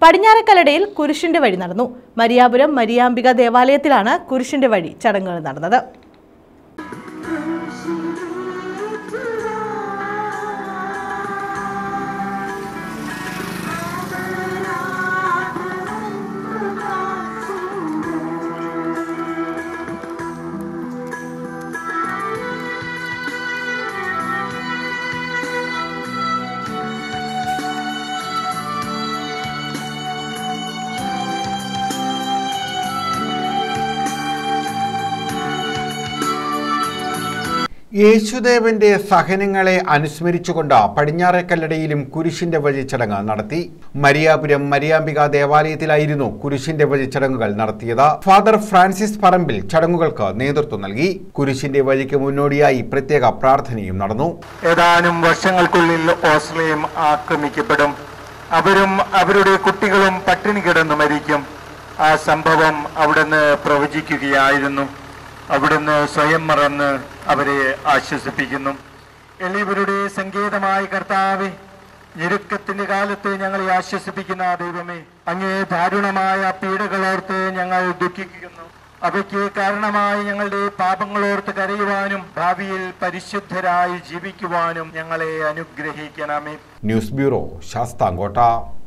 പടിഞ്ഞാറക്കല്ലടയിൽ കുരിശിന്റെ വഴി നടന്നു. മരിയാപുരം മരിയാംബിക ദേവാലയത്തിലാണ് കുരിശിന്റെ വഴി ചടങ്ങുകൾ നടന്നത്. യേശുദേവന്റെ സഹനങ്ങളെ അനുസ്മരിച്ചുകൊണ്ട് പടിഞ്ഞാറക്കല്ലടയിലും കുരിശിന്റെ വഴി ചടങ്ങ് നടത്തി. മരിയാപുരം മരിയാംബിക ദേവാലയത്തിലായിരുന്നു കുരിശിന്റെ വഴി ചടങ്ങുകൾ നടത്തിയത്. ഫാദർ ഫ്രാൻസിസ് പറമ്പിൽ ചടങ്ങുകൾക്ക് നേതൃത്വം നൽകി. കുരിശിന്റെ വഴിക്ക് മുന്നോടിയായി പ്രത്യേക പ്രാർത്ഥനയും നടന്നു. ഏതാനും വർഷങ്ങൾക്കുള്ളിൽ ഓസ്ട്രേലിയ ആക്രമിക്കപ്പെടും. അവരും അവരുടെ കുട്ടികളും പട്ടിണി കിടന്നു മരിക്കും. ആ സംഭവം അവിടുന്ന് പ്രവചിക്കുകയായിരുന്നു. അവിടുന്ന് സ്വയം മറന്ന് അവരെ ആശ്വസിപ്പിക്കുന്നു. എളിയവരുടെ സങ്കേതമായ കർത്താവേ, ഞെരുക്കത്തിന്റെ കാലത്ത് ഞങ്ങളെ ആശ്വസിപ്പിക്കുന്ന ദൈവമേ, അങ്ങേ ദാരുണമായ പീഡകളോർത്ത് ഞങ്ങൾ ദുഃഖിക്കുന്നു. അവയ്ക്ക് കാരണമായി ഞങ്ങളുടെ പാപങ്ങളോർത്ത് കരയുവാനും ഭാവിയിൽ പരിശുദ്ധരായി ജീവിക്കുവാനും ഞങ്ങളെ അനുഗ്രഹിക്കണമേ. News bureau, Sasthamkotta.